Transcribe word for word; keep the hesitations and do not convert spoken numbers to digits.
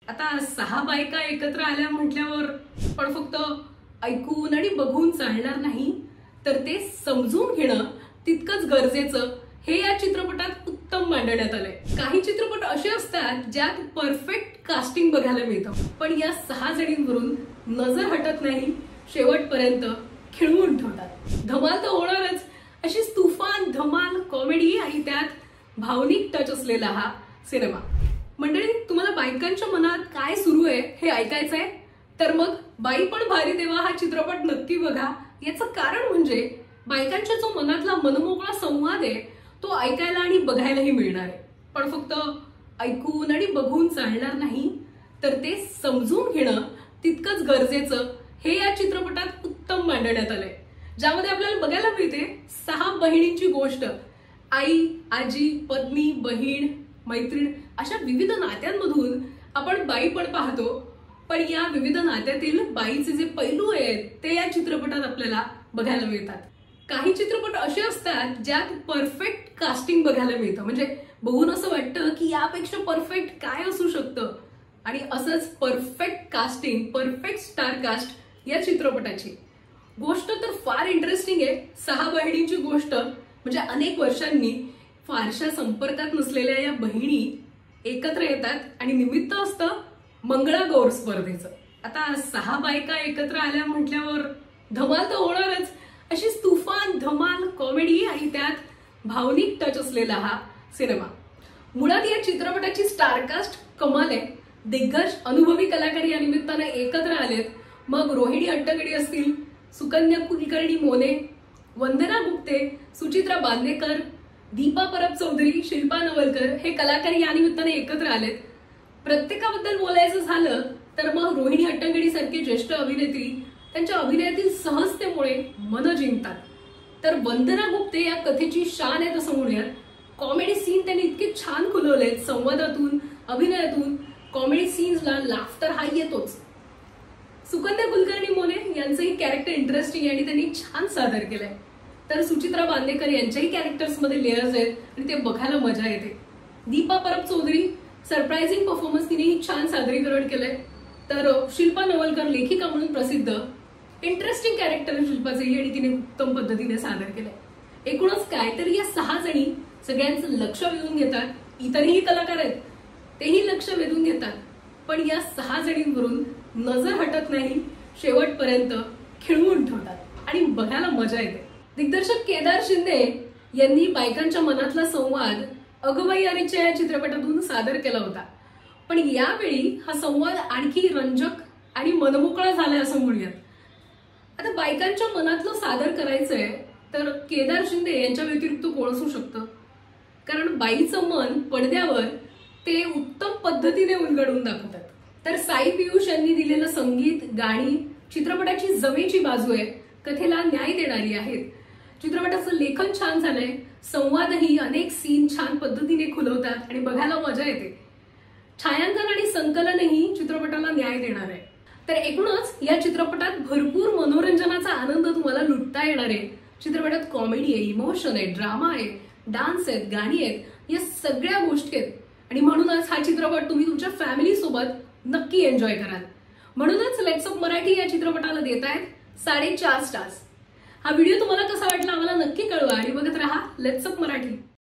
आता सहा बायका एकत्र आल्या म्हटल्यावर पण फक्त ऐकून आणि बघून चालणार नाही, तर ते समजून घेणं तितकंच गरजेचं हे या चित्रपटात उत्तम मांडण्यात आलंय। काही चित्रपट असे असतात ज्यात परफेक्ट कास्टिंग बघायला मिळतं, पण या सहा जणींवरून नजर हटत नाही, शेवटपर्यंत खिळवून ठेवतात। धमाल तर होणारच, अशी तुफान धमाल कॉमेडी आणि त्यात भावनिक टच असलेला हा सिनेमा। मंडळी, तुम्हाला बायकांच्या मनात काय सुरू आहे हे ऐकायचंय तर मग बाई पण भारी देवा हा चित्रपट नक्की बघा। याचं कारण म्हणजे बायकांच्या जो मनातला मनमोकळा संवाद आहे तो ऐकायला आणि बघायलाही मिळणार आहे, पण फक्त ऐकून आणि बघून चालणार नाही, तर ते समजून घेणं तितकंच गरजेचं हे या चित्रपटात उत्तम मांडण्यात आलंय, ज्यामध्ये आपल्याला बघायला मिळते सहा बहिणींची गोष्ट। आई, आजी, पत्नी, बहीण, मैत्रीण अशा विविध नात्यांमधून आपण बाई पण पाहतो, पण या विविध नात्यातील बाईचे जे पैलू आहेत ते या चित्रपटात आपल्याला बघायला मिळतात। काही चित्रपट असे असतात ज्यात परफेक्ट कास्टिंग बघायला मिळतं, म्हणजे बघून असं वाटतं की यापेक्षा परफेक्ट काय असू शकतं, आणि असंच perfect casting, perfect star cast या चित्रपटाची। गोष्ट तर फार इंटरेस्टिंग आहे। सहा बहिणींची गोष्ट म्हणजे अनेक वर्षांनी फारशा संपर्कात नसलेल्या या बहिणी एकत्र येतात आणि निमित्त असतं मंगळागौर स्पर्धेचं। आता सहा बायका एकत्र आल्या म्हटल्यावर धमाल तर होणारच, अशी तुफान धमाल कॉमेडी आणि त्यात भावनिक टच असलेला हा सिनेमा। मुळात या चित्रपटाची स्टारकास्ट कमाल आहे। दिग्गज अनुभवी कलाकार या निमित्ताने एकत्र आलेत। मग रोहिणी हट्टंगडी असतील, सुकन्या कुलकर्णी मोने, वंदना गुप्ते, सुचित्रा बांदेकर, दीपा परब चौधरी, शिल्पा नवलकर हे कलाकार या निमित्ताने एकत्र आलेत। प्रत्येकाबद्दल बोलायचं झालं तर मग रोहिणी हट्टंगडी सारखी ज्येष्ठ अभिनेत्री त्यांच्या अभिनयातील सहजतेमुळे मन जिंकतात, तर वंदना गुप्ते या कथेची शान आहे असं म्हणूयात। कॉमेडी सीन त्यांनी इतके छान खुलवलेत, संवादातून, अभिनयातून कॉमेडी सीन्सला लाफ्टर हा येतोच। सुकन्या कुलकर्णी मोने यांचंही कॅरेक्टर इंटरेस्टिंग आहे आणि त्यांनी छान सादर केलंय, तर सुचित्रा बांदेकर यांच्याही कॅरेक्टर्स मध्ये लेयर्स आहेत आणि ते बघायला मजा येते। दीपा परब चौधरी सरप्राइझिंग परफॉर्मन्स तिनेही छान सादरीकरण केलंय, तर शिल्पा नवलकर लेखिका म्हणून प्रसिद्ध, इंटरेस्टिंग कॅरेक्टर शिल्पाचंही आणि तिने उत्तम पद्धतीने सादर केलंय। एकूणच काय तर या सहा जणी सगळ्यांचं लक्ष वेधून घेतात। इतरही कलाकार आहेत तेही लक्ष वेधून घेतात, पण या सहा जणींवरून नजर हटत नाही, शेवटपर्यंत खिळवून ठेवतात आणि बघायला मजा येते। दिग्दर्शक केदार शिंदे यांनी बायकांच्या मनातला संवाद अगबाई अरेच्या या चित्रपटातून सादर केला होता, पण यावेळी हा संवाद आणखी रंजक आणि मनमोकळा झालाय असं म्हणूयात। आता बायकांच्या मनातलं सादर करायचंय तर केदार शिंदे यांच्या व्यतिरिक्त कोण असू शकतं, कारण बाईचं मन पडद्यावर ते उत्तम पद्धतीने उलगडून दाखवतात। तर साई पियुष यांनी दिलेलं संगीत, गाणी चित्रपटाची जमेची बाजू आहे, कथेला न्याय देणारी आहेत। चित्रपटाचं लेखन छान झालंय, संवादही अनेक सीन छान पद्धतीने खुलवतात आणि बघायला मजा येते। छायांकन आणि संकलनही चित्रपटाला न्याय देणार आहे। तर एकूणच या चित्रपटात भरपूर मनोरंजनाचा आनंद तुम्हाला लुटता येणार आहे। चित्रपटात कॉमेडी आहे, इमोशन आहे, ड्रामा आहे, डान्स आहेत, गाणी आहेत, या सगळ्या गोष्टी आहेत आणि म्हणूनच हा चित्रपट तुम्ही तुमच्या फॅमिली सोबत नक्की एन्जॉय कराल। म्हणूनच लेट्स अप मराठी या चित्रपटाला देत आहेत साडेचार स्टार्स। हा व्हिडिओ तुम्हाला कसा वाटला आम्हाला नक्की कळवा आणि बघत रहा लेट्स अप मराठी।